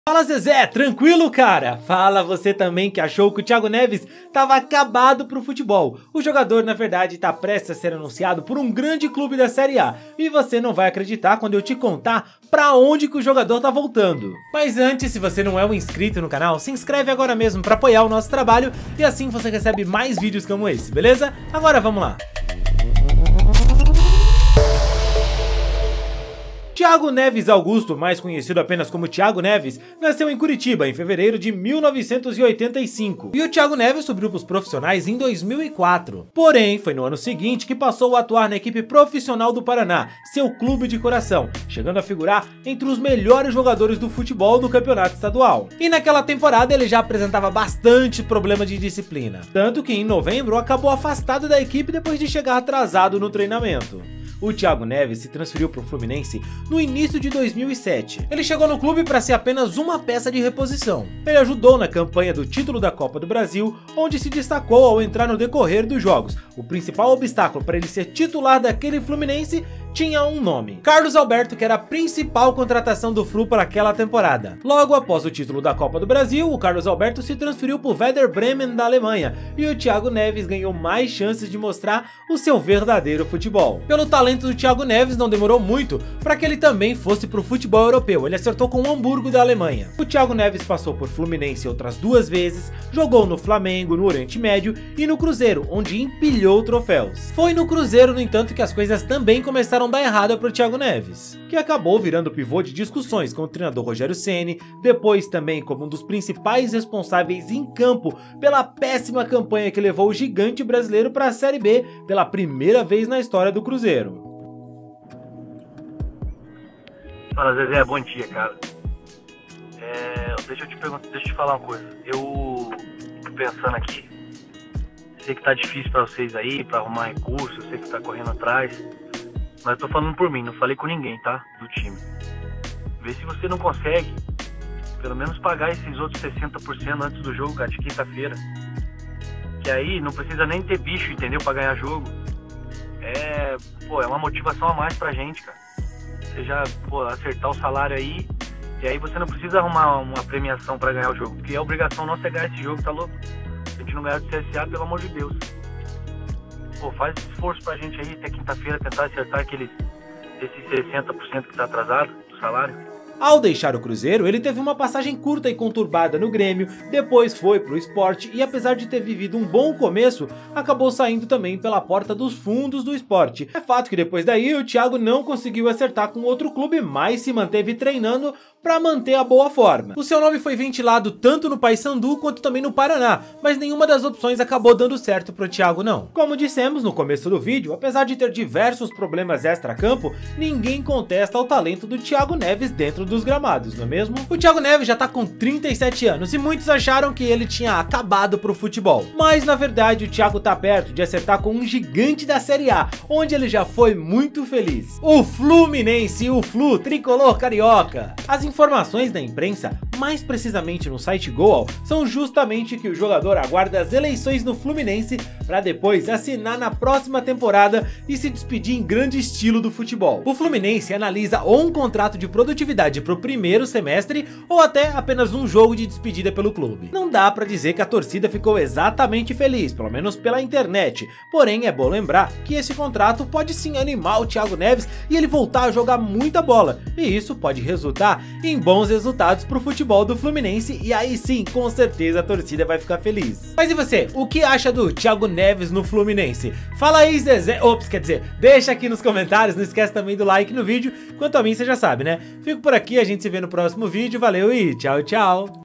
Fala Zezé, tranquilo cara? Fala você também que achou que o Thiago Neves estava acabado pro futebol. O jogador na verdade está prestes a ser anunciado por um grande clube da Série A. E você não vai acreditar quando eu te contar pra onde que o jogador tá voltando. Mas antes, se você não é um inscrito no canal, se inscreve agora mesmo pra apoiar o nosso trabalho e assim você recebe mais vídeos como esse, beleza? Agora vamos lá. Thiago Neves Augusto, mais conhecido apenas como Thiago Neves, nasceu em Curitiba em fevereiro de 1985 e o Thiago Neves subiu para os profissionais em 2004. Porém, foi no ano seguinte que passou a atuar na equipe profissional do Paraná, seu clube de coração, chegando a figurar entre os melhores jogadores do futebol do campeonato estadual. E naquela temporada ele já apresentava bastante problema de disciplina, tanto que em novembro acabou afastado da equipe depois de chegar atrasado no treinamento. O Thiago Neves se transferiu para o Fluminense no início de 2007. Ele chegou no clube para ser apenas uma peça de reposição. Ele ajudou na campanha do título da Copa do Brasil, onde se destacou ao entrar no decorrer dos jogos. O principal obstáculo para ele ser titular daquele Fluminense tinha um nome: Carlos Alberto, que era a principal contratação do Flu para aquela temporada. Logo após o título da Copa do Brasil, o Carlos Alberto se transferiu para o Werder Bremen da Alemanha e o Thiago Neves ganhou mais chances de mostrar o seu verdadeiro futebol. Pelo talento do Thiago Neves, não demorou muito para que ele também fosse para o futebol europeu. Ele acertou com o Hamburgo da Alemanha. O Thiago Neves passou por Fluminense outras 2 vezes, jogou no Flamengo, no Oriente Médio e no Cruzeiro, onde empilhou troféus. Foi no Cruzeiro, no entanto, que as coisas também começaram a dar errado para o Thiago Neves, que acabou virando pivô de discussões com o treinador Rogério Ceni, depois também como um dos principais responsáveis em campo pela péssima campanha que levou o gigante brasileiro para a Série B pela primeira vez na história do Cruzeiro. Fala Zezé, bom dia cara. Deixa eu te falar uma coisa. Eu tô pensando aqui, sei que tá difícil pra vocês aí, pra arrumar recursos, eu sei que tá correndo atrás, mas eu tô falando por mim, não falei com ninguém, tá? Do time. Vê se você não consegue, pelo menos pagar esses outros 60% antes do jogo, cara, de quinta-feira. Que aí não precisa nem ter bicho, entendeu? Pra ganhar jogo. É uma motivação a mais pra gente, cara. Você já, acertar o salário aí, e aí você não precisa arrumar uma premiação pra ganhar o jogo, porque a obrigação nossa é ganhar esse jogo, tá louco? Se a gente não ganhar do CSA, pelo amor de Deus. Faz esforço pra gente aí, até quinta-feira, tentar acertar esses 60% que tá atrasado do salário. Ao deixar o Cruzeiro, ele teve uma passagem curta e conturbada no Grêmio, depois foi pro Sport e apesar de ter vivido um bom começo, acabou saindo também pela porta dos fundos do Sport. É fato que depois daí o Thiago não conseguiu acertar com outro clube, mas se manteve treinando para manter a boa forma. O seu nome foi ventilado tanto no Paysandu quanto também no Paraná, mas nenhuma das opções acabou dando certo pro Thiago não. Como dissemos no começo do vídeo, apesar de ter diversos problemas extra-campo, ninguém contesta o talento do Thiago Neves dentro dos gramados, não é mesmo? O Thiago Neves já tá com 37 anos e muitos acharam que ele tinha acabado pro futebol. Mas na verdade o Thiago tá perto de acertar com um gigante da Série A, onde ele já foi muito feliz. O Fluminense, o Flu, tricolor carioca. As informações da imprensa, mais precisamente no site Goal, são justamente que o jogador aguarda as eleições no Fluminense para depois assinar na próxima temporada e se despedir em grande estilo do futebol. O Fluminense analisa ou um contrato de produtividade para o primeiro semestre ou até apenas um jogo de despedida pelo clube. Não dá para dizer que a torcida ficou exatamente feliz, pelo menos pela internet, porém é bom lembrar que esse contrato pode sim animar o Thiago Neves e ele voltar a jogar muita bola, e isso pode resultar em bons resultados para o futebol do Fluminense e aí sim, com certeza a torcida vai ficar feliz. Mas e você, o que acha do Thiago Neves no Fluminense? Fala aí Zezé, deixa aqui nos comentários, não esquece também do like no vídeo, quanto a mim você já sabe né? Fico por aqui, a gente se vê no próximo vídeo, valeu e tchau, tchau!